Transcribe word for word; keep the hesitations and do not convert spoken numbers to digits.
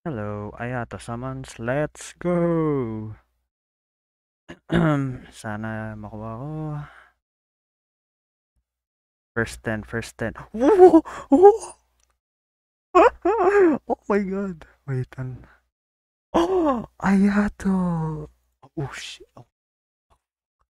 Hello, Ayato summons. Let's go! Sana makuha ko. First ten, first ten. Whoa! Oh! Oh my god. Wait, an... Oh! Ayato! Oh shit. Oh